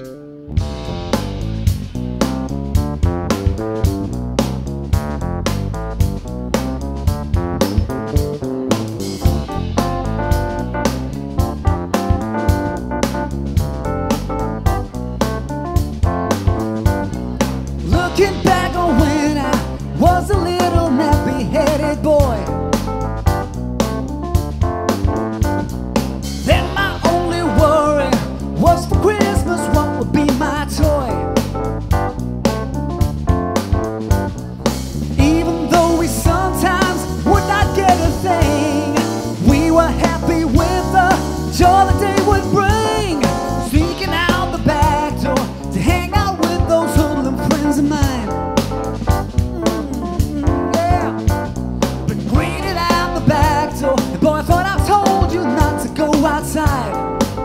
Looking back on when I was a little nappy-headed boy, then my only worry was for Christmas what would be my toy. Even though we sometimes would not get a thing, we were happy with the joy the day would bring. Sneaking out the back door to hang out with those hoodlum friends of mine. Boy, I thought I told you not to go outside.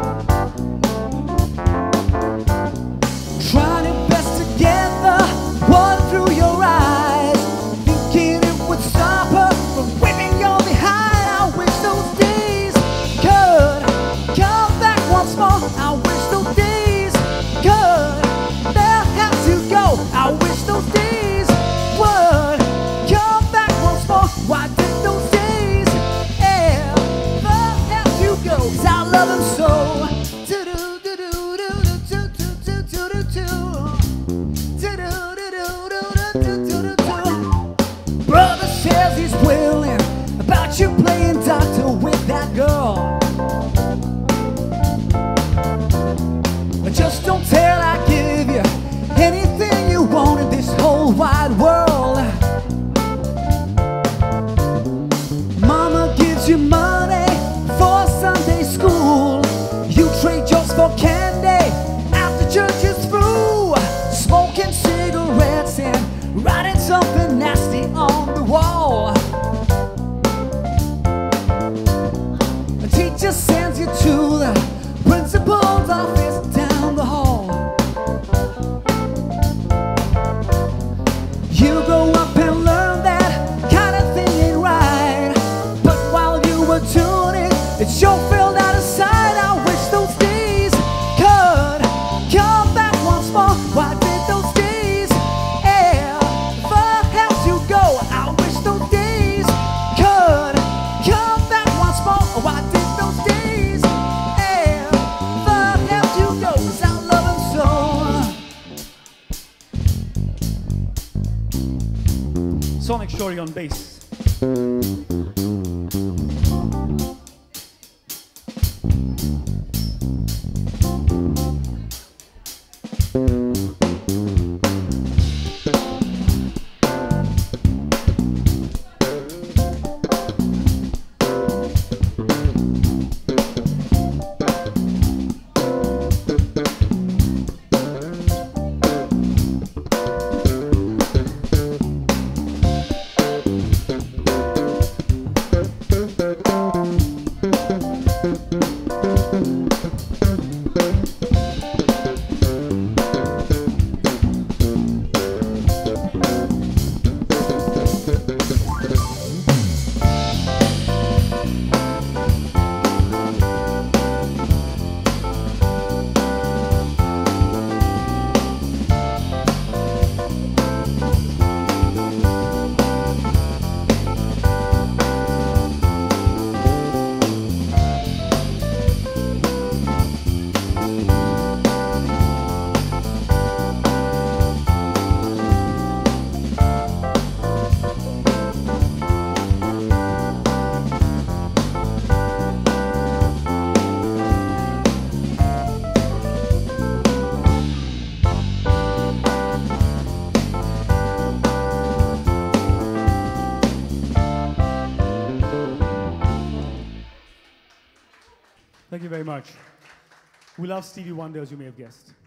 Trying your best to get the water through your eyes, thinking it would stop her from whipping you behind. I wish those days could come back once more. I wish those days could never have to go. I wish those days would come back once more. Why did those days go? 'Cause I love him so. Brother says he's willing about you playing doctor with that girl. Just don't tell I give you anything you want in this whole wide world. Mama gives you money for Sunday school. You trade yours for candy after church is through. Smoking cigarettes and writing something nasty on the wall. The teacher sends you to the principal's office down the hall. You grow up and learn that kind of thing ain't right. But while you were doing it, it sure felt out of sight. I wish those days could come back once more. Why did those days ever have to go? I wish those days could come back once more. Why did those days ever have to go? 'Cause I love him so. Sonic Shori on bass. Thank you very much. We love Stevie Wonder, as you may have guessed.